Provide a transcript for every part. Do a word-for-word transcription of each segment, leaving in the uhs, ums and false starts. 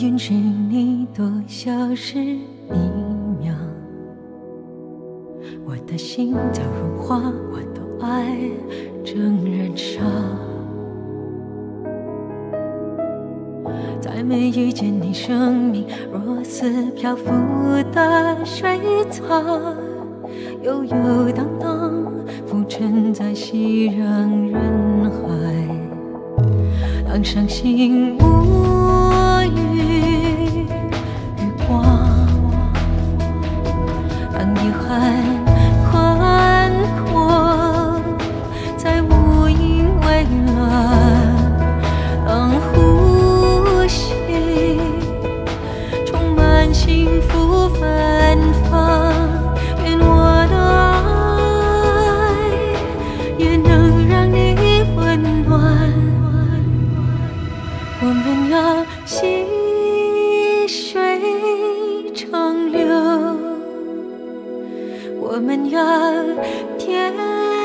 允许你多消失一秒，我的心早融化，我的爱正燃烧。在没遇见你，生命若似漂浮的水草，悠悠荡荡，浮沉在熙攘人海。当伤心无语日光，当遗憾宽阔，在无垠蔚蓝，当呼吸充满幸福芬芳，愿我的爱也能让你温暖。我们要细水长流，我们要天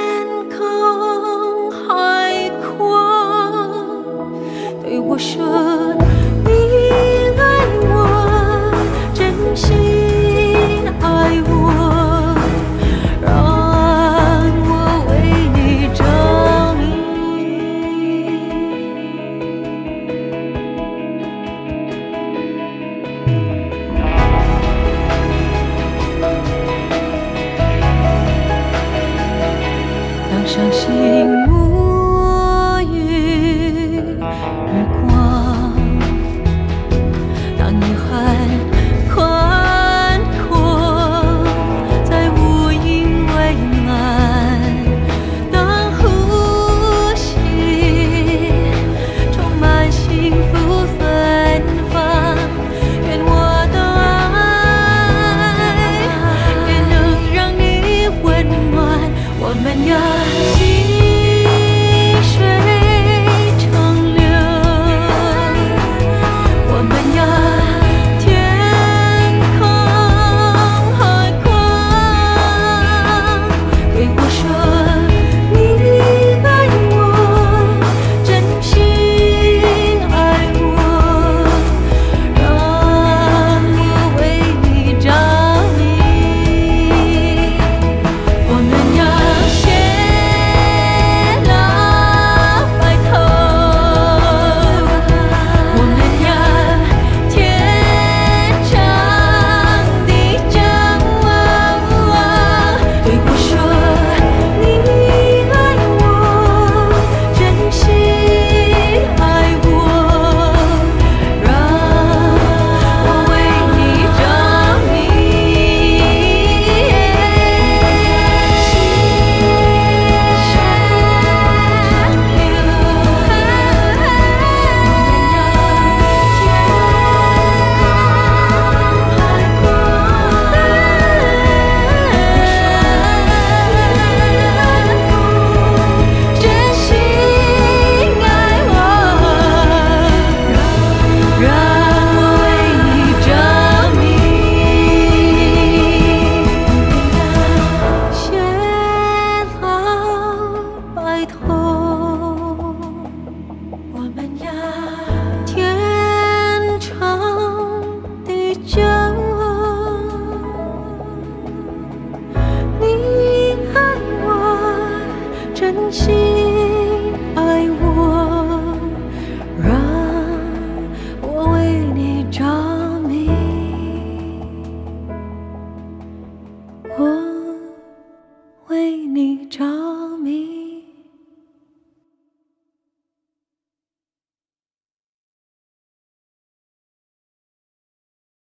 空海阔。对我说你爱我，真心爱我，让我为你着迷。当伤心无语日光，当遗憾宽阔，在无垠蔚蓝，当呼吸充满幸福芬芳，愿我的爱也能让你温暖。我们要细水长流，我们要天空海阔。对我说你爱我，真心爱我，让我为你着迷。我们要偕老白头，我们要天长地久。对我说你爱我，真心爱我，让我为你着迷。真心爱我，让我为你着迷。偕老白头，我们要天长地久。你爱我，真心爱我，让我为你着迷。我为你着迷。